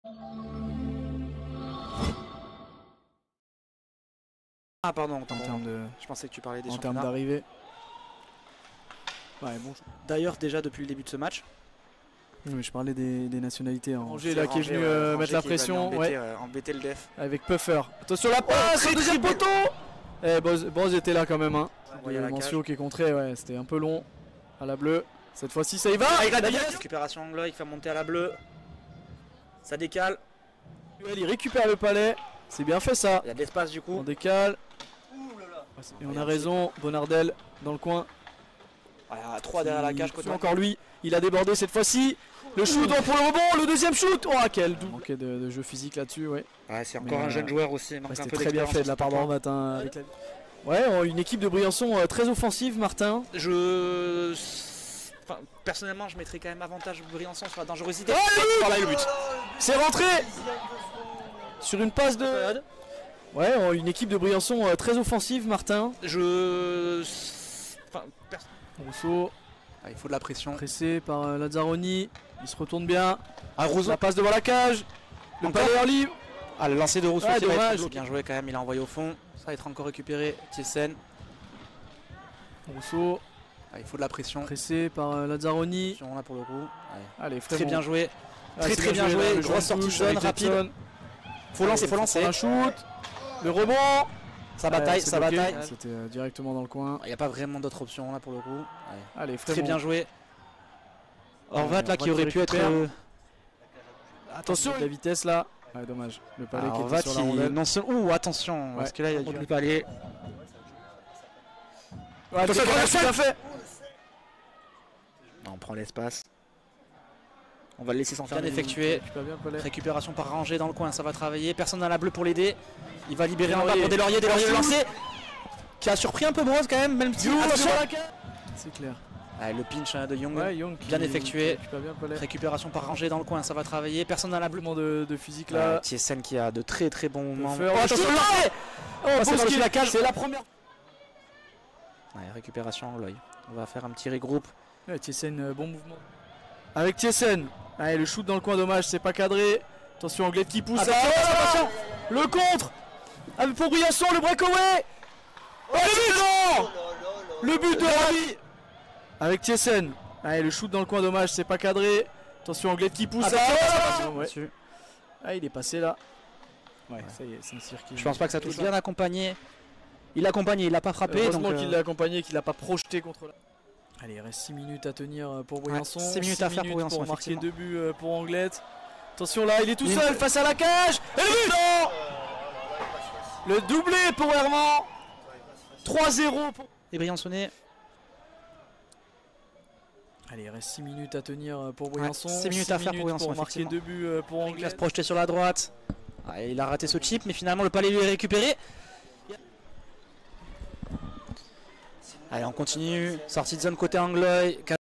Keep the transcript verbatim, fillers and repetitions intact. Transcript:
Ah pardon, en termes de... je pensais que tu parlais des en championnats. termes d'arrivée. Ouais, bon. D'ailleurs, déjà depuis le début de ce match. Oui, mais je parlais des, des nationalités. Hein. Angers C'est là qui est Angers, venu ouais, euh, Angers mettre la qui est venu pression. Embêter, Ouais. euh, embêter le def. Avec Puffer. Attention la passe, oh, deuxième poteau. Eh, Boz, Boz était là quand même. Hein. Ouais, Le Mancio qui est contré, ouais, c'était un peu long. À la bleue. Cette fois-ci ça y va. Avec la récupération Anglois, il fait monter à la bleue. Ça décale. Il récupère le palais. C'est bien fait ça. Il y a de l'espace du coup. On décale. Et on a raison. Bonardel dans le coin. Voilà, trois derrière la cage. Côté encore lui. Il a débordé cette fois-ci. Le shoot oh, pour le rebond. Le deuxième shoot. Oh quel double. Manquait de, de jeu physique là-dessus. Ouais, ouais c'est encore Mais un euh, jeune joueur aussi. Ouais, C'était très bien fait de la part d'Orvat. Hein, avec la... Ouais, une équipe de Briançon euh, très offensive, Martin. Je... Enfin, personnellement, je mettrais quand même avantage Briançon sur la dangerosité. Oh, voilà le but. C'est rentré sur une passe de... Ouais, une équipe de Briançon euh, très offensive, Martin. Je... Enfin, pers... Rousseau. Ah, il faut de la pression. Pressé par euh, Lazzaroni. Il se retourne bien. Ah, Rousseau. La passe devant la cage. Le Encore palais en libre. Ah, le lancer de Rousseau. Ah, dommage. Bien joué quand même, il a envoyé au fond. Ça va être encore récupéré. Thiessen. Rousseau. Ah, il faut de la pression. Pressé par euh, Lazzaroni. Là pour le coup. Ouais. Allez, très bien joué. Ah, très très bien joué. Grosse sortie de zone rapide. Faut lancer, faut lancer. Un shoot. Le rebond. Ça bataille, ça bataille. C'était euh, directement dans le coin. Il n'y a pas vraiment d'autres options là pour le coup. Ouais. Allez, très bien joué. Orvat là qui aurait pu être. Euh... Attention, la vitesse là. Ouais, dommage. Le palais qui était sur la rondelle. Non seul. Ouh, attention. Parce que là il y a du palais. Ouais, c'est bien fait. On prend l'espace. On va le laisser s'en faire effectuer. Récupération par Rangé dans le coin, ça va travailler. Personne n'a la bleue pour l'aider. Il va libérer en bas pour Deslauriers. Deslauriers lancé. Qui a surpris un peu Broz quand même, même si. C'est clair. Ah, le pinch de Young, ouais, Young bien qui, effectué. Qui bien Récupération par Rangé dans le coin, ça va travailler. Personne n'a la bleue. De, de physique là. Ouais, Thiessen qui a de très très bons moments. Oh, attention, oh, c'est la cage, c'est la première. Ouais, récupération Anglois. On va faire un petit regroupe. Ouais, Thiessen, euh, bon mouvement. Avec Thiessen. Allez, le shoot dans le coin, dommage, c'est pas cadré. Attention, Anglais qui pousse. Attention, ah, attention. Le contre ah, pour Briançon, le breakaway. Oh, oh, le but de Ravi. Avec Thiessen. Allez, le shoot dans le coin, dommage, c'est pas cadré. Attention, Anglais qui pousse. Attention, ouais. Ah, il est passé là. Ouais, ouais. Ça y est, c'est un circuit. Je pense pas que ça touche bien accompagné. Il l'a accompagné, il l'a pas frappé. Heureusement donc qu'il l'a accompagné, qu'il l'a pas projeté contre la... Allez, il reste six minutes à tenir pour Briançon. Ouais, six minutes à faire pour Briançon. Pour marquer deux buts pour Anglette. Attention là, il est tout seul une... face à la cage. Et le but non. Le doublé pour Herman. trois zéro pour... Et Briançonnais. Allez, il reste six minutes à tenir pour Briançon. Ouais, six minutes à faire pour Briançon. Pour marquer deux buts pour Anglette. Il va se projeter sur la droite. Ah, il a raté ce chip, mais finalement le palais lui est récupéré. Allez, on continue. Sortie de zone côté Anglois.